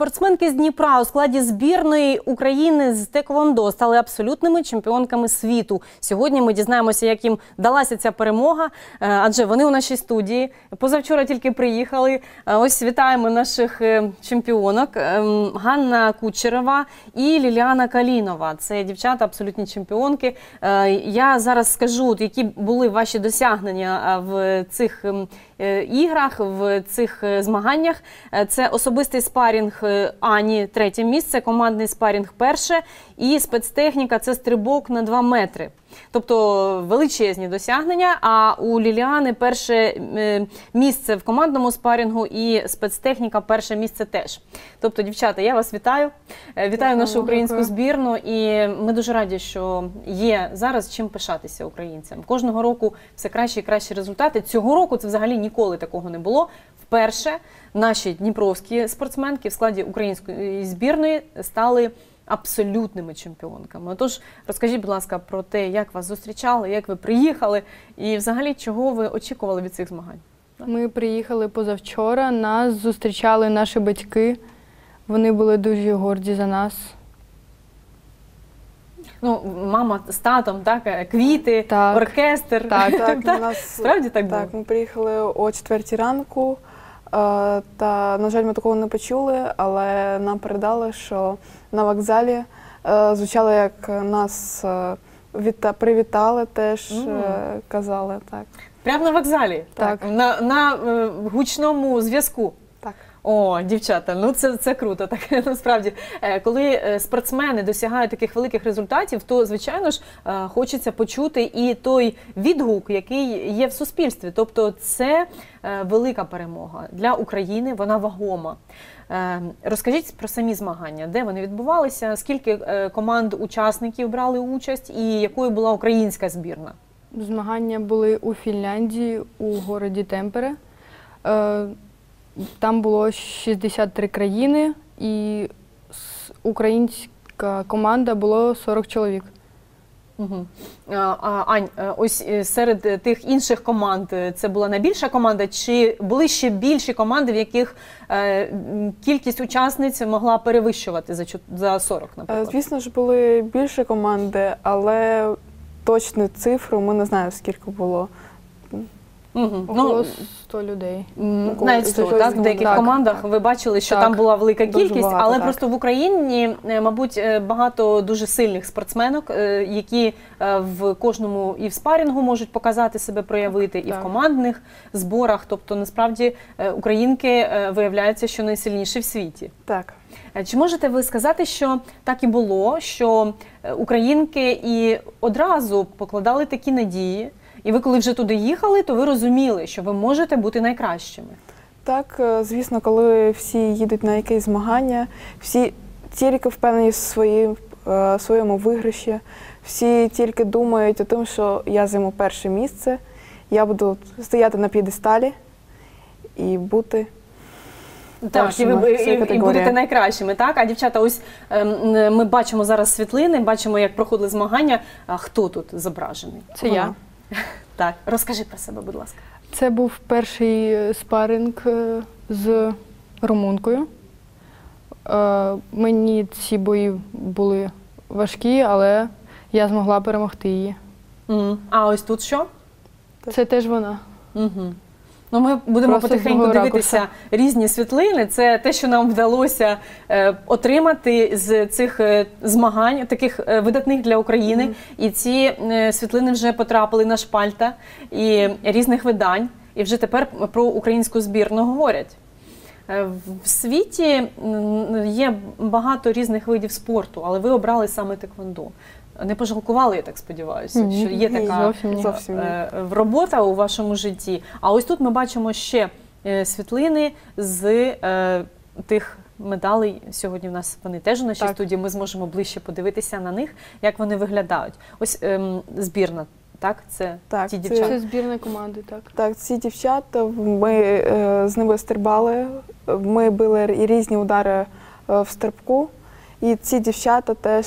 Спортсменки з Дніпра у складі збірної України з теквондо стали абсолютними чемпіонками світу. Сьогодні ми дізнаємося, як їм далася ця перемога, адже вони у нашій студії. Позавчора тільки приїхали. Ось вітаємо наших чемпіонок. Ганна Кучерова і Ліліана Калінова. Це дівчата, абсолютні чемпіонки. Я зараз скажу, які були ваші досягнення в цих іграх, в цих змаганнях. Це особистий спарінг Ані – 3-е місце, командний спарінг – 1-е і спецтехніка – це стрибок на 2 метри. Тобто величезні досягнення, а у Ліліани 1-е місце в командному спарінгу і спецтехніка 1-е місце теж. Тобто, дівчата, я вас вітаю. Вітаю нашу українську збірну, і ми дуже раді, що є зараз чим пишатися українцям. Кожного року все кращі і кращі результати. Цього року це взагалі ніколи такого не було. Вперше наші дніпровські спортсменки в складі української збірної стали абсолютними чемпіонками. Отож, розкажіть, будь ласка, про те, як вас зустрічали, як ви приїхали і взагалі чого ви очікували від цих змагань? Ми приїхали позавчора, нас зустрічали наші батьки, вони були дуже горді за нас. Ну, мама з татом, так, квіти, так, оркестр. Так, нас, справді так було? Так, ми приїхали о 4-й ранку, та, на жаль, ми такого не почули, але нам передали, що на вокзалі звучало, як нас привітали, теж казали. Так. Прямо на вокзалі? Так. На гучному зв'язку? Так. О, дівчата, ну це круто. Так, насправді, коли спортсмени досягають таких великих результатів, то, звичайно ж, хочеться почути і той відгук, який є в суспільстві. Тобто це велика перемога для України, вона вагома. Розкажіть про самі змагання, де вони відбувалися, скільки команд-учасників брали участь і якою була українська збірна? Змагання були у Фінляндії, у городі Темпере. Там було 63 країни, і українська команда було 40 чоловік. Угу. Ань, ось серед тих інших команд це була найбільша команда, чи були ще більші команди, в яких кількість учасниць могла перевищувати за 40, наприклад? Звісно ж, були більші команди, але точну цифру ми не знаємо, скільки було. Около 100 людей. Навіть 100, так? В деяких командах ви бачили, що там була велика кількість, але просто в Україні, мабуть, багато дуже сильних спортсменок, які в кожному і в спарінгу можуть показати себе, проявити, і в командних зборах. Тобто, насправді, українки виявляються, що найсильніші в світі. Так. Чи можете ви сказати, що так і було, що українки і одразу покладали такі надії, і ви, коли вже туди їхали, то ви розуміли, що ви можете бути найкращими? Так, звісно, коли всі їдуть на якісь змагання, всі тільки впевнені в своєму виграші, всі тільки думають о тому, що я займу 1-е місце, я буду стояти на п'єдесталі і бути... Так, і будете найкращими, так? А, дівчата, ось ми бачимо зараз світлини, бачимо, як проходили змагання. А хто тут зображений? Це я. Так, розкажи про себе, будь ласка. Це був перший спаринг з румункою. Мені ці бої були важкі, але я змогла перемогти її. А ось тут що? Це теж вона. Ну, ми будемо потихеньку дивитися різні світлини. Це те, що нам вдалося отримати з цих змагань, таких видатних для України. І ці світлини вже потрапили на шпальта і різних видань. І вже тепер про українську збірну говорять. В світі є багато різних видів спорту, але ви обрали саме теквондо. Не пожалкували, я так сподіваюся, що є така робота у вашому житті. А ось тут ми бачимо ще світлини з тих медалей. Сьогодні в нас вони теж у нашій студії, ми зможемо ближче подивитися на них, як вони виглядають. Ось збірна, так? Це ті дівчата? Це збірна команди, так. Так, ці дівчата, ми з ними стрибали, ми били різні удари в стрибку, і ці дівчата теж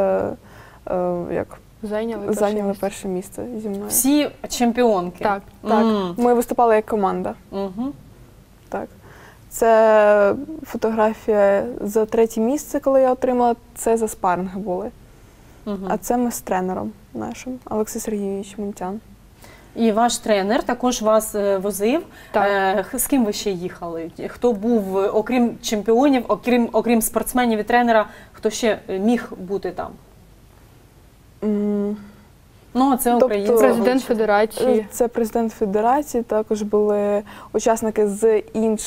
зайняли 1-е місце зі мною. Всі чемпіонки? Так, так. Ми виступали як команда. Так. Це фотографія за 3-е місце, коли я отримала, це за спарринги були. А це ми з тренером нашим, Олексій Сергійович Мунтян. І ваш тренер також вас возив. Так. З ким ви ще їхали? Хто був, окрім чемпіонів, окрім спортсменів і тренера, хто ще міг бути там? Ну, це Тобто український. Президент федерації. Це президент федерації, також були учасники з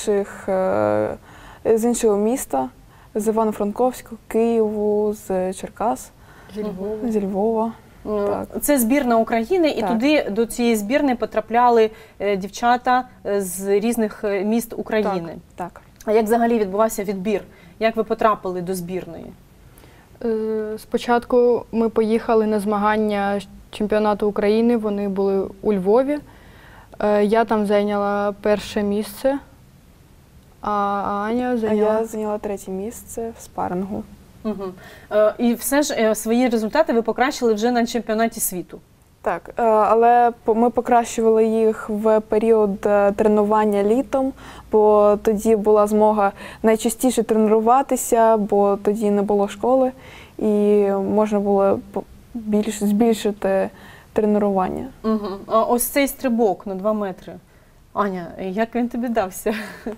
іншого міста, з Івано-Франковську, Києву, з Черкас, зі Львова. Так. Це збірна України, і Так. туди до цієї збірної потрапляли дівчата з різних міст України. Так. А як взагалі відбувався відбір? Як ви потрапили до збірної? Спочатку ми поїхали на змагання чемпіонату України, вони були у Львові. Я там зайняла 1-е місце, а Аня А зайняла... я зайняла 3-е місце в спарингу. Угу. І все ж свої результати ви покращили вже на чемпіонаті світу. Так, але ми покращували їх в період тренування літом, бо тоді була змога найчастіше тренуватися, бо тоді не було школи і можна було збільшити тренування. Угу. А ось цей стрибок на 2 метри. Аня, як він тобі дався?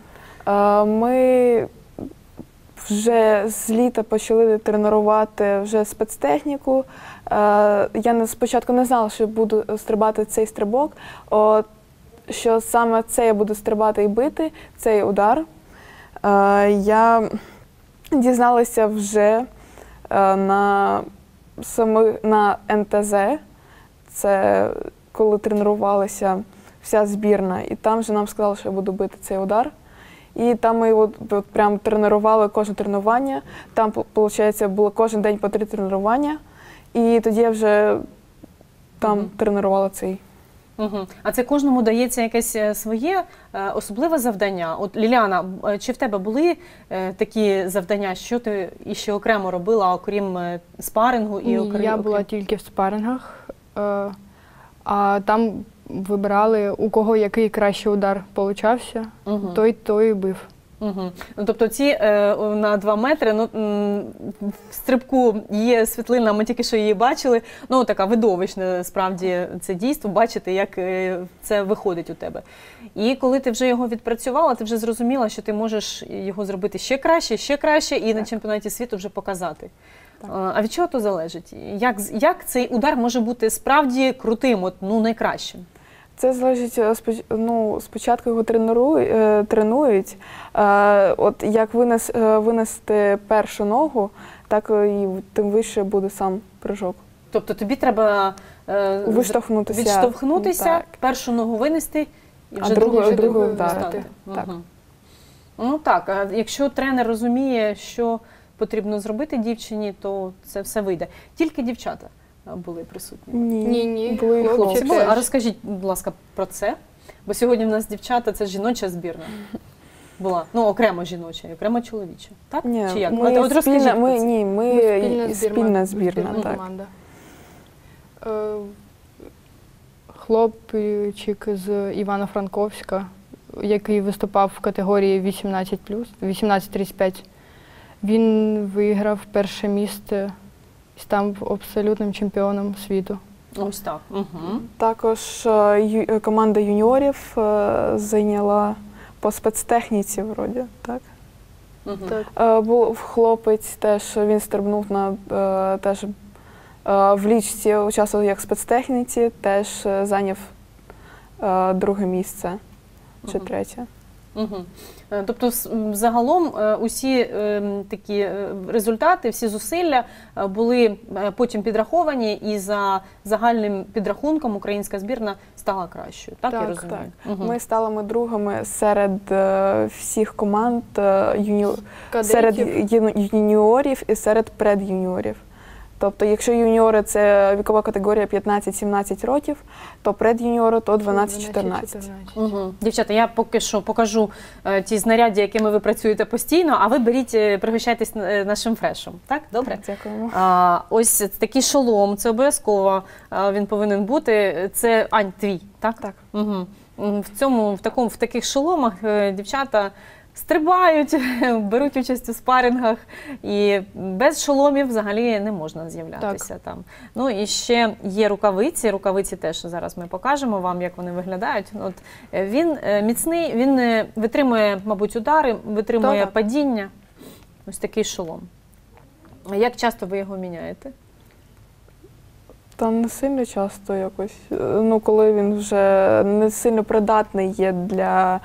Ми вже з літа почали тренувати вже спецтехніку. Я спочатку не знала, що буду стрибати цей стрибок, що саме це я буду стрибати і бити, цей удар. Я дізналася вже на НТЗ, це коли тренувалася вся збірна, і там вже нам сказали, що я буду бити цей удар. І там ми от прям тренували кожне тренування, там, виходить, було кожен день по 3 тренування, і тоді я вже там тренувала цей. Угу. А це кожному дається якесь своє особливе завдання? От, Ліляна, чи в тебе були такі завдання, що ти іще окремо робила, окрім спарингу? Я була тільки в спарингах, а там вибирали, у кого який кращий удар получався, той і бив. Угу. Ну, тобто ці на 2 метри, ну, в стрибку є світлина, ми тільки що її бачили, ну така видовищна справді це дійство, бачити, як це виходить у тебе. І коли ти вже його відпрацювала, ти вже зрозуміла, що ти можеш його зробити ще краще і на чемпіонаті світу вже показати. Так. А від чого то залежить? Як цей удар може бути справді крутим, от, ну, найкращим? Це залежить, спочатку його тренують, от як винести першу ногу, так і тим вище буде сам прыжок. Тобто тобі треба відштовхнутися, першу ногу винести і вже другу вдарити. Так. Угу. Ну так, а якщо тренер розуміє, що потрібно зробити дівчині, то це все вийде. Тільки дівчата були присутні? Ні, були хлопці. А розкажіть, будь ласка, про це. Бо сьогодні в нас дівчата, це жіноча збірна була. Ну, окремо жіноча, окремо чоловіча. Так? Ні, чи як? ми От розкажіть про це. Ми спільна збірна. Так. Команда. Хлопчик з Івано-Франковська, який виступав в категорії 18+, 18-35, він виграв 1-е місце і став абсолютним чемпіоном світу. Ось так. Угу. Також команда юніорів зайняла по спецтехніці, вроді, так? Угу. Так. Був хлопець, теж він стрибнув теж в лічці, участвував як в спецтехніці, теж зайняв 2-е місце чи 3-е. Угу. Тобто, загалом, усі такі результати, всі зусилля були потім підраховані, і за загальним підрахунком українська збірна стала кращою. Так, я розумію? Так. Угу. Ми стали другими серед всіх команд, серед юніорів і серед предюніорів. Тобто, якщо юніори – це вікова категорія 15-17 років, то предюніори – то 12-14. Угу. Дівчата, я поки що покажу ті знаряддя, якими ви працюєте постійно, а ви беріть, пригощайтесь нашим фрешем. Так? Добре? Так, дякуємо. Ось такий шолом, це обов'язково він повинен бути. Це, Ань, твій, так? Так. Угу. В таких шоломах дівчата стрибають, беруть участь у спарингах, і без шоломів взагалі не можна з'являтися там. Ну і ще є рукавиці. Рукавиці теж зараз ми покажемо вам, як вони виглядають. От він міцний, він витримує, мабуть, удари, витримує падіння. Ось такий шолом. Як часто ви його міняєте? Та не сильно часто якось. Ну, коли він вже не сильно придатний є для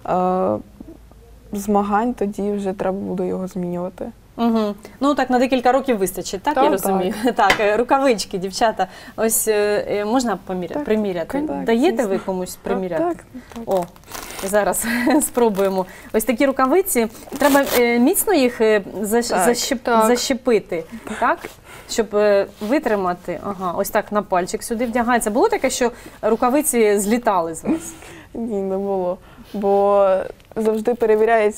змагань, тоді вже треба буде його змінювати. Угу. Ну так на декілька років вистачить, так, я розумію? Так, рукавички, дівчата. Ось можна приміряти? Так, Даєте звісно. ви комусь приміряти? Так. О, зараз спробуємо. Ось такі рукавиці. Треба міцно їх защепити, так? Щоб витримати. Ага, ось так на пальчик сюди вдягається. Було таке, що рукавиці злітали з вас? Ні, не було. Бо завжди перевіряють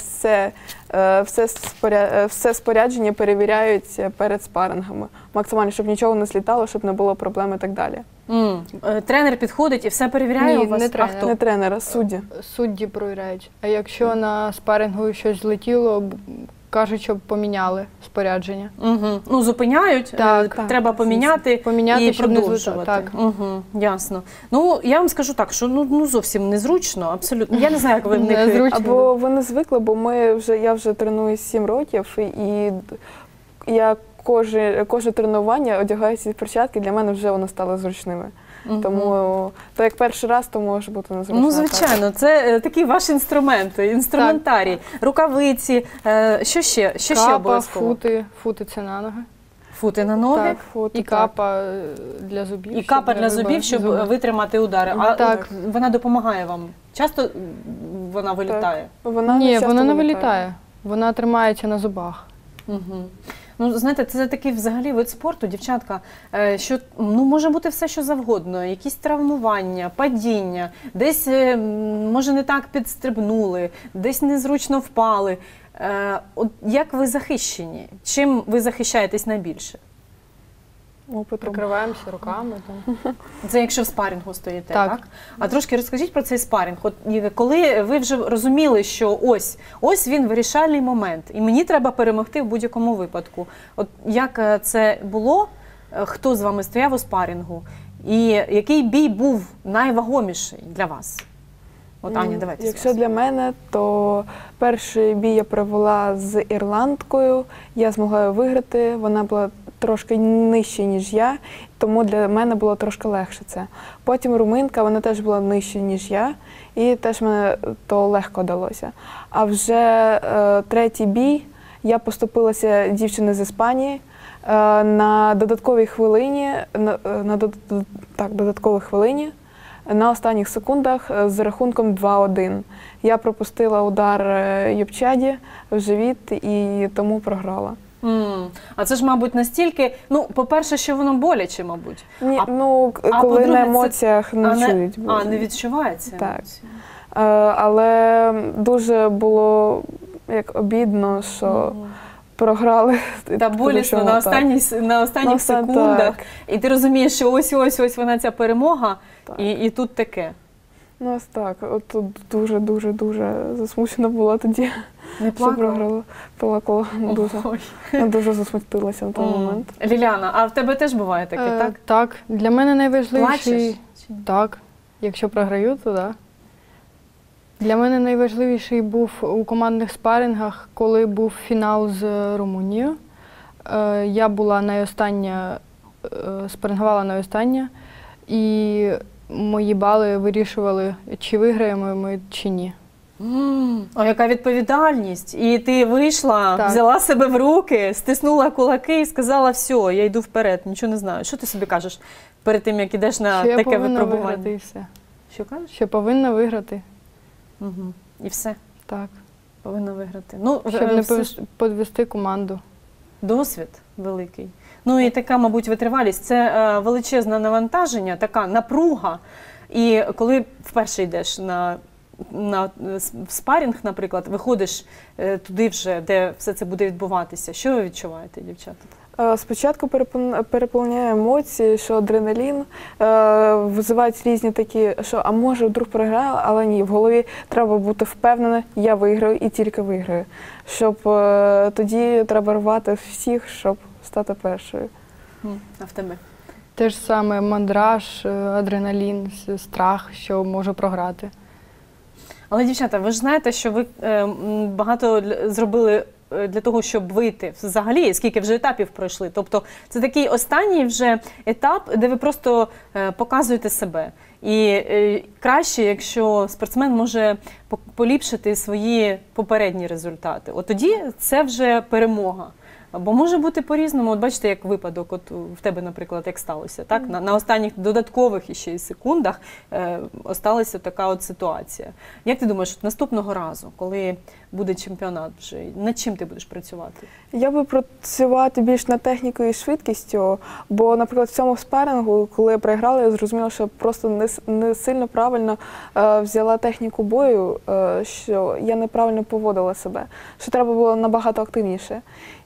все спорядження перевіряють перед спарингами. Максимально, щоб нічого не злітало, щоб не було проблем і так далі. Тренер підходить і все перевіряє у вас? Не тренер. А хто? Не тренера, судді. Судді перевіряють. А якщо на спарингу щось злетіло, кажуть, щоб поміняли спорядження. Угу. Ну, зупиняють, треба поміняти і щоб не продовжувати. Так. Угу, ясно. Ну, я вам скажу так, що ну зовсім незручно, абсолютно. Я не знаю, як ви в них... Незручно. Або вони звикли, бо я вже треную 7 років, і я кожне тренування одягаю ці перчатки, для мене вже вони стали зручними. Тому, то як перший раз, то може бути незручно. Ну, звичайно, це такий ваш інструмент, інструментарій, рукавиці, що ще? Що ще Капа, обов'язково? фути це на ноги. Фути на ноги? Так, фото, І капа для зубів. І капа для зубів, щоб витримати удари. А Так. вона допомагає вам? Часто вона вилітає? Ні, часто вона не вилітає. Вона тримається на зубах. Угу. Ну, знаєте, це такий взагалі вид спорту, дівчатка, що може бути все, що завгодно. Якісь травмування, падіння, десь, може, не так підстрибнули, десь незручно впали. От як ви захищені? Чим ви захищаєтесь найбільше? Опитом. Прикриваємося руками. Це якщо в спарингу стоїте, так? Так. А трошки розкажіть про цей спаринг. От коли ви вже розуміли, що ось він вирішальний момент, і мені треба перемогти в будь-якому випадку. От як це було? Хто з вами стояв у спарингу? І який бій був найвагоміший для вас? От, Аня, давайте. Якщо для мене, то перший бій я провела з ірландкою, я змогла її виграти, вона була трошки нижче, ніж я, тому для мене було трошки легше це. Потім румунка, вона теж була нижче, ніж я, і теж мені то легко далося. А вже третій бій я поступилася дівчини з Іспанії на додатковій хвилині, додатковій хвилині, на останніх секундах з рахунком 2-1. Я пропустила удар Юпчаді в живіт і тому програла. А це ж, мабуть, настільки, по-перше, що воно боляче, мабуть. Ні, коли на емоціях не чують. Не відчувається? Так. Але дуже було як обідно, що програли. Та болісно на останніх секундах. Так. І ти розумієш, що ось вона ця перемога, і тут таке. Ну ось так. От тут дуже засмучена була тоді. Не плакала? Плакала дуже. Я дуже засмутилася на той момент. Ліляна, а в тебе теж буває таке, так? Так. Для мене найважливіший... Плачеш? Так. Якщо програю, то так. Для мене найважливіший був у командних спарингах, коли був фінал з Румунією. Я була найостання, спарингувала найостання, і мої бали вирішували, чи виграємо ми, чи ні. О, яка відповідальність! І ти вийшла, Так. взяла себе в руки, стиснула кулаки і сказала, все, я йду вперед, нічого не знаю. Що ти собі кажеш перед тим, як ідеш на Що я таке повинна випробування? виграти і все. Що кажеш? Що повинна виграти. Угу. І все, Так. повинна виграти. Щоб не підвести команду. Досвід великий. Ну і така, мабуть, витривалість. Це величезне навантаження, така напруга. І коли вперше йдеш в спарінг, наприклад, виходиш туди вже, де все це буде відбуватися. Що ви відчуваєте, дівчата? Спочатку переповняє емоції, що адреналін, визивають різні такі, що а може вдруг програю, але ні, в голові треба бути впевненим, я виграю і тільки виграю. Щоб тоді треба рвати всіх, щоб стати першою. А в тебе? Те ж саме мандраж, адреналін, страх, що можу програти. Але, дівчата, ви ж знаєте, що ви багато зробили для того, щоб вийти взагалі, скільки вже етапів пройшли. Тобто це такий останній вже етап, де ви просто показуєте себе. І краще, якщо спортсмен може поліпшити свої попередні результати. От тоді це вже перемога. Бо може бути по-різному. От бачите, як випадок, от в тебе, наприклад, як сталося, так? На останніх додаткових іще й секундах осталася така от ситуація. Як ти думаєш, от наступного разу, коли буде чемпіонат вже, над чим ти будеш працювати? Я би працювати більш над технікою і швидкістю, бо, наприклад, в цьому спарингу, коли я проіграла, я зрозуміла, що просто не сильно правильно взяла техніку бою, що я неправильно поводила себе, що треба було набагато активніше.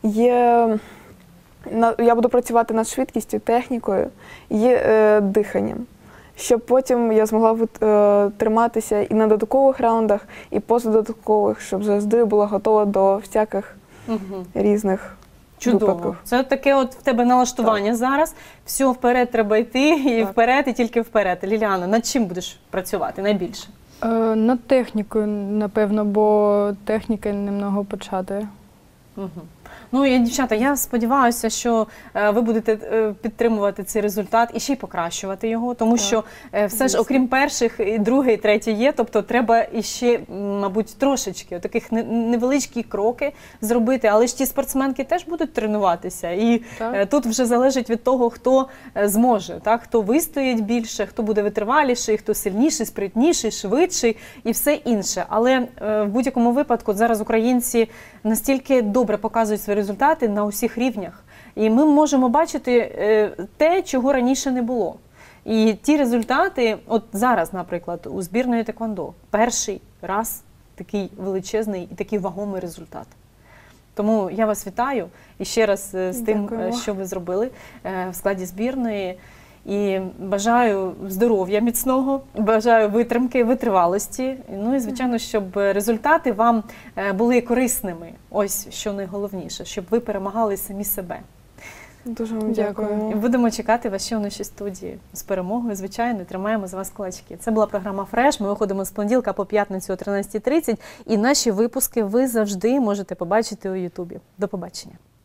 Я буду працювати над швидкістю, технікою і диханням, щоб потім я змогла триматися і на додаткових раундах, і позадодаткових, щоб завжди була готова до всяких різних Чудово. випадків. Це таке от в тебе налаштування зараз. Все, вперед треба йти, і вперед, і тільки вперед. Ліліана, над чим будеш працювати найбільше? Над технікою, напевно, бо техніка немного почати. Ну і, дівчата, я сподіваюся, що ви будете підтримувати цей результат і ще й покращувати його, тому що все ж, окрім перших, і друге, і третє є, тобто треба іще, мабуть, трошечки таких невеличкі кроки зробити, але ж ті спортсменки теж будуть тренуватися, і тут вже залежить від того, хто зможе, так? Хто вистоїть більше, хто буде витриваліший, хто сильніший, спритніший, швидший і все інше. Але в будь-якому випадку зараз українці настільки добре показують свої результати на усіх рівнях. І ми можемо бачити те, чого раніше не було. І ті результати, от зараз, наприклад, у збірної теквондо, перший раз такий величезний і такий вагомий результат. Тому я вас вітаю і ще раз з тим, що ви зробили в складі збірної. І бажаю здоров'я міцного, бажаю витримки, витривалості. Ну і, звичайно, щоб результати вам були корисними. Ось що найголовніше, щоб ви перемагали самі себе. Дуже вам дякуємо. І будемо чекати вас ще у нашій студії. З перемогою, звичайно, тримаємо з вас кулачки. Це була програма «Фреш». Ми виходимо з понеділка по п'ятницю о 13:30. І наші випуски ви завжди можете побачити у Ютубі. До побачення.